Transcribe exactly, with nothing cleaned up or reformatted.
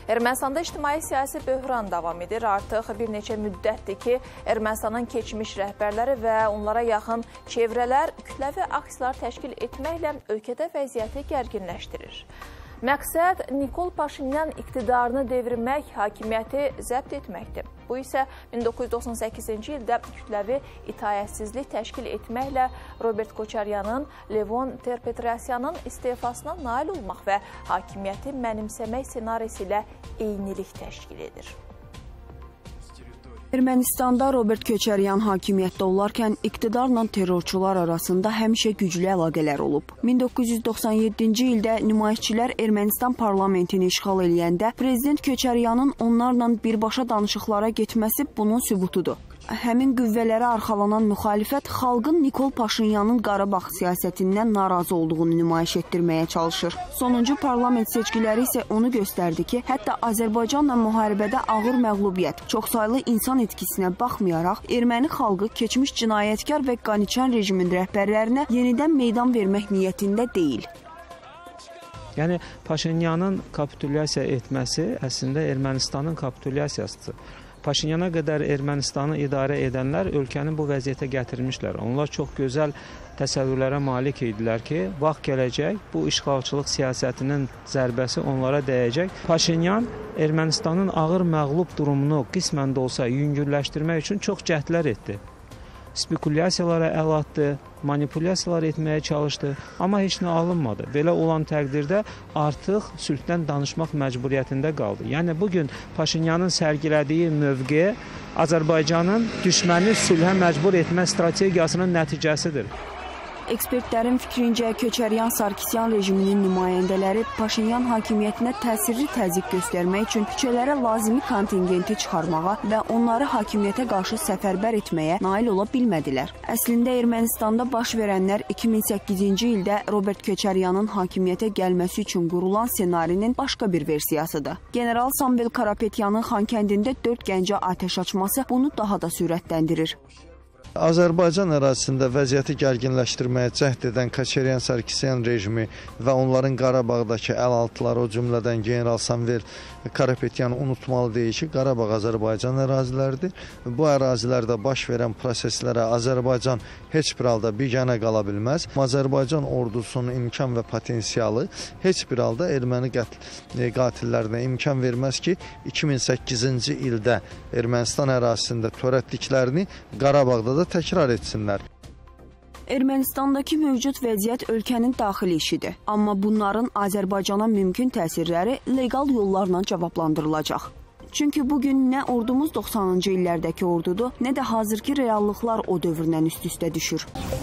Ermənistanda ictimai-siyasi böhran davam edir. Artıq bir neçə müddətdir ki, Ermənistanın keçmiş rəhbərləri və onlara yaxın çevrələr kütləvi aksiyalar təşkil etməklə ölkədə vəziyyəti gərginləşdirir. Məqsəd Nikol Paşinyan iqtidarını devirmək, hakimiyyəti zəbt etməkdir. Bu isə min doqquz yüz doxsan səkkizinci ildə kütləvi itaətsizlik təşkil etməklə Robert Koçaryanın, Levon Ter-Petrosyanın istefasına nail olmaq və hakimiyyəti mənimsəmək ssenarisi ilə eynilik təşkil edir. Ermənistanda Robert Köçəryan hakimiyyətdə olarkən iqtidarla terrorçular arasında həmişə güclü əlaqələr olub. min doqquz yüz doxsan yeddinci ildə nümayişçilər Ermənistan parlamentini işğal eləyəndə prezident Köçəryanın onlarla birbaşa danışıqlara getməsi bunun sübutudur. Həmin qüvvələrə arxalanan müxalifət xalqın Nikol Paşinyanın Qarabağ siyasətindən narazı olduğunu nümayiş etdirməyə çalışır. Sonuncu parlament seçkiləri isə onu göstərdi ki, hətta Azərbaycanla müharibədə ağır məğlubiyyət, çoxsaylı insan etkisinə baxmayaraq, erməni xalqı keçmiş cinayətkar və qaniçan rejimin rəhbərlərinə yenidən meydan vermək niyyətində deyil. Yəni, Paşinyanın kapitulyasiya etməsi əslində Ermənistanın kapitulyasiyasıdır. Paşinyana qədər Ermənistanı idarə edənlər ölkəni bu vəziyyətə gətirmişlər. Onlar çox gözəl təsəvvürlərə malik idilər ki, vaxt gələcək, bu işğalçılıq siyasətinin zərbəsi onlara dəyəcək. Paşinyan Ermənistanın ağır məğlub durumunu qismən də olsa yüngülləşdirmək üçün çox cəhdlər etdi. Spekulyasiyalara əl atdı, manipulyasiyalar etməyə çalışdı, amma heç nə alınmadı. Belə olan təqdirdə artıq sülhdən danışmaq məcburiyyətində qaldı. Yəni, bugün Paşinyanın sərgilədiyi mövqe Azərbaycanın düşməni sülhə məcbur etmə strategiyasının nəticəsidir. Ekspertlərin fikrincə, Köçəryan-Sarkisyan rejiminin nümayəndələri Paşinyan hakimiyyətinə təsirli təzyiq göstərmək üçün küçələrə lazımi kontingenti çıxarmağa və onları hakimiyyətə qarşı səfərbər etməyə nail ola bilmədilər. Əslində, Ermənistanda baş verənlər iki min səkkizinci ildə Robert Köçəryanın hakimiyyətə gəlməsi üçün qurulan ssenarinin başqa bir versiyasıdır. General Samvel Karapetyanın Xankəndində dörd gəncə atəş açması bunu daha da sürətləndirir. Azərbaycan ərazisində vəziyyəti gərginləşdirməyə cəhd edən Köçəryan-Sarkisyan rejimi və onların Qarabağdakı əlaltıları, o cümlədən General Samvel Karapetyanı unutmalı deyil ki, Qarabağ Azərbaycan əraziləridir. Bu ərazilərdə baş verən proseslərə Azərbaycan heç bir halda biganə qala bilməz. Azərbaycan ordusunun imkan və potensialı heç bir halda erməni qatillərinə imkan verməz ki, iki min səkkizinci ildə Ermənistan ərazisində törətdiklərini Qarabağda da təkrar etsinlər. Ermənistandakı mövcud vəziyyət ölkənin daxili işidir. Amma bunların Azərbaycana mümkün təsirləri legal yollarla cavablandırılacaq. Çünki bugün nə ordumuz doxsanıncı illərdəki ordudur, nə də hazırki reallıqlar o dövrdən üst-üstə düşür.